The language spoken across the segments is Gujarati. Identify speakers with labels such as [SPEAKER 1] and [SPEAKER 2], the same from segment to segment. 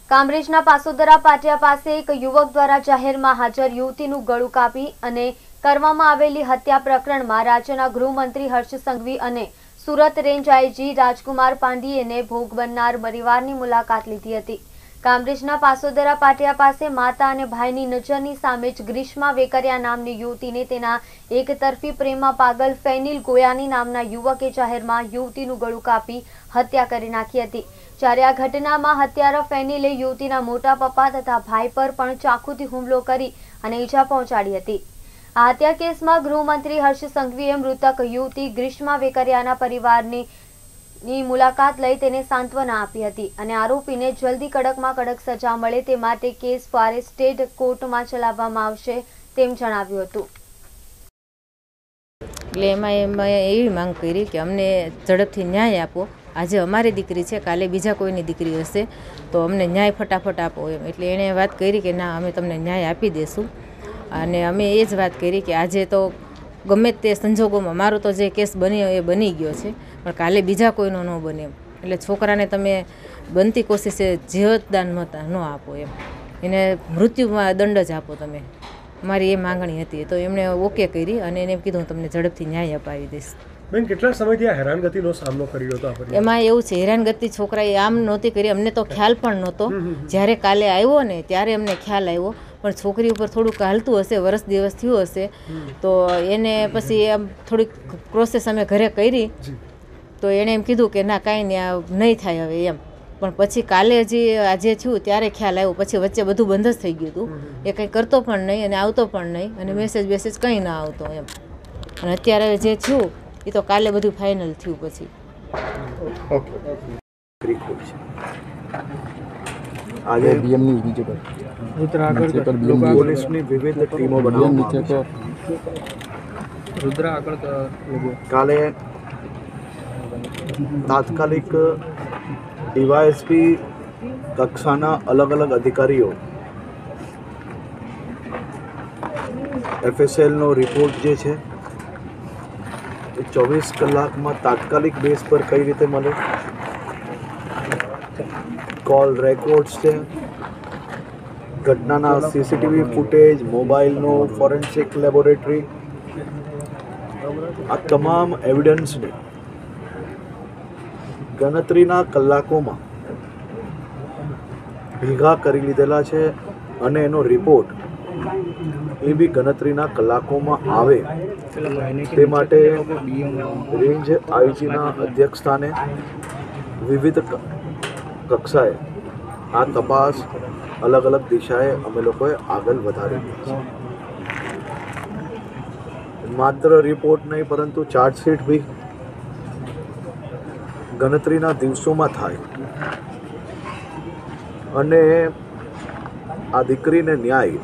[SPEAKER 1] કામરેજના પાસોદરા પાટિયા પાસે એક યુવક દ્વારા જાહેરમાં હાજર યુવતીનું ગળું કાપી અને કરવામાં આવેલી હત્યા પ્રકરણમાં રાજ્યના ગૃહમંત્રી હર્ષ સંઘવી અને સુરત રેન્જ આઈજી રાજકુમાર પાંડિયેને ભોગ બનનાર પરિવારની મુલાકાત લીધી હતી। કામરેજના પાસોદરા પાટિયા પાસે માતા અને ભાઈની નજરની સામે જ ગ્રીષ્મા વેકરિયા નામની યુવતીને તેના એક તરફી પ્રેમમાં પાગલ ફેનિલ ગોયાની નામના યુવકે જાહેરમાં યુવતીનું ગળું કાપી હત્યા કરી નાખી હતી। જ્યારે આ ઘટનામાં હત્યારા ફેનિલે યુવતીના મોટા પપ્પા તથા ભાઈ પર પણ ચાકુથી હુમલો કરી અને ઈજા પહોંચાડી હતી। આ હત્યા કેસમાં ગૃહમંત્રી હર્ષ સંઘવીએ મૃતક યુવતી ગ્રીષ્મા વેકરિયાના પરિવારની મુલાકાત લઈ તેને સાંત્વના આપી હતી અને આરોપીને જલ્દી કડકમાં કડક સજા મળે તે માટે કેસ ફોરેસ્ટેડ કોર્ટમાં ચલાવવામાં આવશે તેમ જણાવ્યું હતું।
[SPEAKER 2] એટલે એમાં એવી માંગ કરી કે અમને ઝડપથી ન્યાય આપો। આજે અમારી દીકરી છે, કાલે બીજા કોઈની દીકરી હશે તો અમને ન્યાય ફટાફટ આપો એમ। એટલે એણે વાત કરી કે ના, અમે તમને ન્યાય આપી દઈશું। અને અમે એ જ વાત કરી કે આજે તો ગમે તે સંજોગોમાં મારો તો જે કેસ બન્યો એ બની ગયો છે, પણ કાલે બીજા કોઈનો ન બને એમ। એટલે છોકરાને તમે બનતી કોશિશે જીવતદાન ન આપો એમ, એને મૃત્યુમાં દંડ જ આપો તમે। મારી એ માંગણી હતી તો એમણે ઓકે કરી અને એને કીધું હું તમને ઝડપથી ન્યાય અપાવી દઈશ।
[SPEAKER 3] બેન, કેટલા સમયથી આ હેરાનગતિનો સામનો કર્યો હતો?
[SPEAKER 2] એમાં એવું છે, હેરાનગતિ છોકરાએ આમ નહોતી કરી, અમને તો ખ્યાલ પણ નહોતો। જ્યારે કાલે આવ્યો ને ત્યારે અમને ખ્યાલ આવ્યો, પણ છોકરી ઉપર થોડુંક હાલતું હશે, વર્ષ દિવસ થયું હશે તો એને પછી આમ થોડીક પ્રોસેસ અમે ઘરે કરી તો એણે એમ કીધું કે ના કાંઈ નહીં, આ નહીં થાય હવે એમ। પણ પછી કાલે હજી આજે થયું ત્યારે ખ્યાલ આવ્યો, પછી વચ્ચે બધું બંધ જ થઈ ગયું હતું। એ કંઈ કરતો પણ નહીં અને આવતો પણ નહીં અને મેસેજ કંઈ ના આવતો એમ। અને અત્યારે જે થયું એ તો કાલે બધું ફાઇનલ થયું પછી।
[SPEAKER 4] આજે બીએમની બીજે પર પોલીસની વિવિધ ટીમો બનાવવામાં આવી છે। કાલે તાત્કાલિક ડીવાયએસપી કક્ષાના અલગ અલગ અધિકારીઓ એફએસએલનો રિપોર્ટ જે છે એ 24 કલાકમાં તાત્કાલિક બેઝ પર કઈ રીતે મળે, કોલ રેકોર્ડ્સ છે, ઘટનાના સીસીટીવી ફૂટેજ, મોબાઈલનો ફોરેન્સિક લેબોરેટરી, આ તમામ એવિડન્સને ગણતરીના કલાકોમાં ભેગા કરી લીધેલા છે અને એનો રિપોર્ટ એ બી ગણતરીના કલાકોમાં આવે તે માટે રેન્જ આઈજીના અધ્યક્ષસ્થાને વિવિધ કક્ષાએ આ તપાસ અલગ અલગ દિશાએ અમે લોકોએ આગળ વધારી છે। માત્ર રિપોર્ટ નહીં પરંતુ ચાર્જશીટ બી ગણતરીના દિવસોમાં થાય અને આ દીકરીને ન્યાય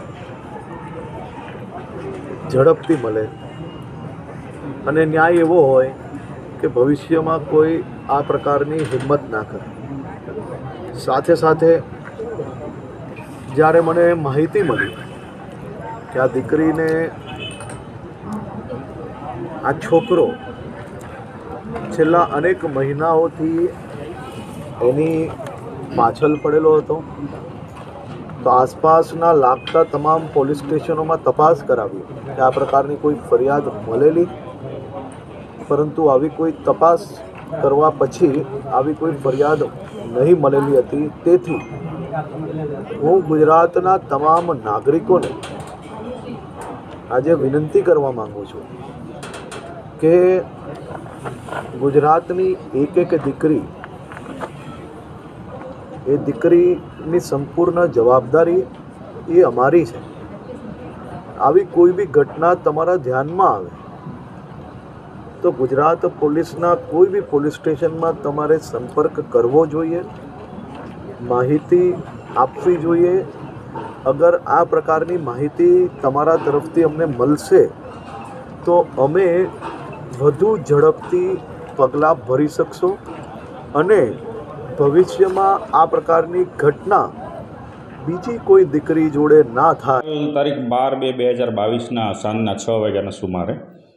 [SPEAKER 4] ઝડપથી મળે અને ન્યાય એવો હોય કે ભવિષ્યમાં કોઈ આ પ્રકારની હિંમત ના કરે। સાથે સાથે જ્યારે મને માહિતી મળી કે આ દીકરીને આ છોકરો છેલ્લા અનેક મહિનાઓથી એની પાછળ પડેલો હતો તો આસપાસના લાગતા તમામ પોલીસ સ્ટેશનોમાં તપાસ કરાવી કે આ પ્રકારની કોઈ ફરિયાદ મળેલી, પરંતુ આવી કોઈ તપાસ કરવા પછી આવી કોઈ ફરિયાદ નહીં મળેલી હતી। તેથી હું ગુજરાતના તમામ નાગરિકોને આજે વિનંતી કરવા માંગુ છું કે ગુજરાતની એક દીકરી, એ દીકરીની સંપૂર્ણ જવાબદારી એ અમારી છે। આવી કોઈ બી ઘટના તમારા ધ્યાનમાં આવે તો ગુજરાત પોલીસના કોઈ બી પોલીસ સ્ટેશનમાં તમારે સંપર્ક કરવો જોઈએ, માહિતી આપવી જોઈએ। અગર આ પ્રકારની માહિતી તમારા તરફથી અમને મળશે તો અમે વધુ ઝડપથી પગલાં ભરી શકશો અને ભવિષ્યમાં આ પ્રકારની ઘટના બીજી કોઈ દીકરી જોડે ના થાય।
[SPEAKER 5] તારીખ 12/2/2022ના સાંજના 6 વાગ્યાના સુમારે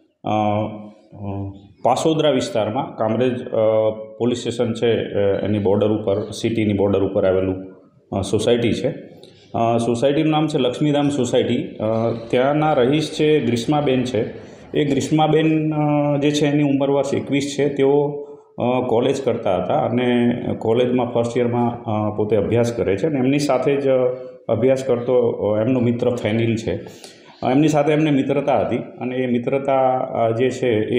[SPEAKER 5] પાસોદરા વિસ્તારમાં કામરેજ પોલીસ સ્ટેશન છે એની બોર્ડર ઉપર, સિટીની બોર્ડર ઉપર આવેલું સોસાયટી છે. સોસાયટીનું નામ છે લક્ષ્મીધામ સોસાયટી. ત્યાંના રહીશ છે ગ્રીષ્માબેન છે. એ ગ્રીષ્માબેન જે છે એની ઉંમર વર્ષ 21 છે. તેઓ કોલેજ કરતા હતા અને કોલેજમાં ફર્સ્ટ યરમાં પોતે અભ્યાસ કરે છે અને એમની સાથે જ અભ્યાસ કરતો એમનો મિત્ર ફેનિલ છે. એમની સાથે એમને મિત્રતા હતી અને એ મિત્રતા જે છે એ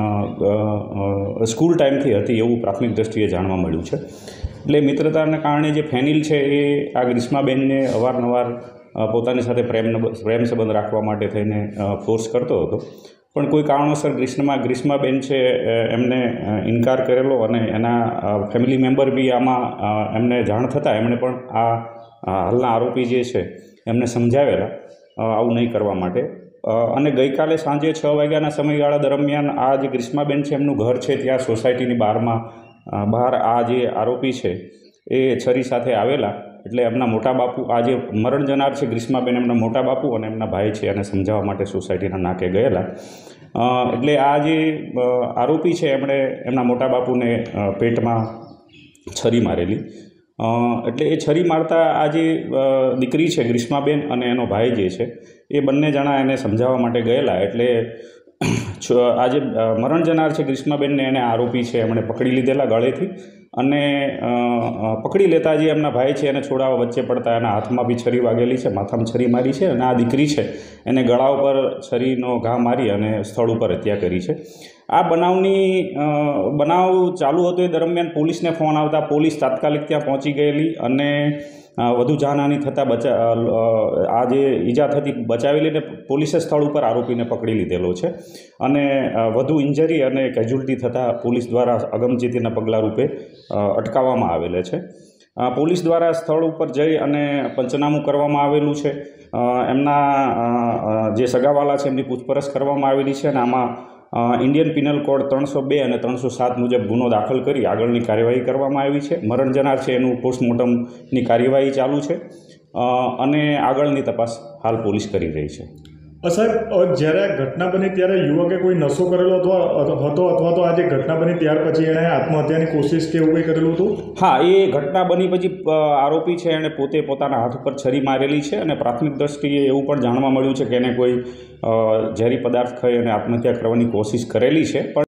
[SPEAKER 5] સ્કૂલ ટાઈમથી હતી એવું પ્રાથમિક દ્રષ્ટિએ જાણવા મળ્યું છે. એટલે મિત્રતાને કારણે જે ફેનિલ છે એ આ ગ્રીષ્માબેનને અવારનવાર પોતાની સાથે પ્રેમ સંબંધ રાખવા માટે થઈને ફોર્સ કરતો હતો, પણ કોઈ કારણોસર ગ્રીષ્માબેન છે એમને ઇનકાર કરેલો અને એના ફેમિલી મેમ્બર બી આમાં એમને જાણ થતાં એમણે પણ આ હાલના આરોપી જે છે એમને સમજાવેલા આવું નહીં કરવા માટે. અને ગઈકાલે સાંજે 6 વાગ્યાના સમયગાળા દરમિયાન આ જે ગ્રીષ્માબેન છે એમનું ઘર છે ત્યાં સોસાયટીની બહાર આ જે આરોપી છે એ છરી સાથે આવેલા. એટલે એમના મોટા બાપુ, આ જે મરણ જનાર છે ગ્રીષ્માબેન, એમના મોટા બાપુ અને એમના ભાઈ છે એને સમજાવવા માટે સોસાયટીના નાકે ગયેલા. એટલે આ જે આરોપી છે એમણે એમના મોટા બાપુને પેટમાં છરી મારેલી. એટલે એ છરી મારતા આ જે દીકરી છે ગ્રીષ્માબેન અને એનો ભાઈ જે છે એ બંને જણા એને સમજાવવા માટે ગયેલા. એટલે આ જે મરણ જનાર છે ગ્રીષ્માબેનને એને આરોપી છે એમણે પકડી લીધેલા ગળેથી અને પકડી લેતા જે એમના ભાઈ છે એને છોડાવવા વચ્ચે પડતા એના હાથમાં બી છરી વાગેલી છે, માથામાં છરી મારી છે અને આ દીકરી છે એને ગળા ઉપર છરીનો ઘા મારી અને સ્થળ ઉપર હત્યા કરી છે. આ બનાવ ચાલુ હતો એ દરમિયાન પોલીસને ફોન આવતા પોલીસ તાત્કાલિક ત્યાં પહોંચી ગયેલી અને વધુ જાનહાનિ થતાં આ જે ઈજા થતી બચાવી લઈને પોલીસે સ્થળ ઉપર આરોપીને પકડી લીધેલો છે અને વધુ ઇન્જરી અને કેઝ્યુઅલ્ટી થતાં પોલીસ દ્વારા અગમચેતીના પગલાં રૂપે અટકાવવામાં આવેલા છે. પોલીસ દ્વારા સ્થળ ઉપર જઈ અને પંચનામું કરવામાં આવેલું છે. એમના જે સગાવાલા છે એમની પૂછપરછ કરવામાં આવેલી છે અને આમાં ઇન્ડિયન પિનલ કોડ 302 અને 307 મુજબ ગુનો દાખલ કરી આગળની કાર્યવાહી કરવામાં આવી છે. મરણ જનાર છે એનું પોસ્ટમોર્ટમની કાર્યવાહી ચાલુ છે અને આગળની તપાસ હાલ પોલીસ કરી રહી છે.
[SPEAKER 6] સાહેબ, જ્યારે આ ઘટના બની ત્યારે યુવકે કોઈ નશો કરેલો હતો અથવા તો આ જે ઘટના બની ત્યાર પછી એણે આત્મહત્યાની કોશિશ કે એવું કંઈ કરેલું હતું?
[SPEAKER 5] હા, એ ઘટના બની પછી આરોપી છે એણે પોતાના હાથ ઉપર છરી મારેલી છે અને પ્રાથમિક દ્રષ્ટિએ એવું પણ જાણવા મળ્યું છે કે એને કોઈ ઝેરી પદાર્થ ખાઈ અને આત્મહત્યા કરવાની કોશિશ કરેલી છે. પણ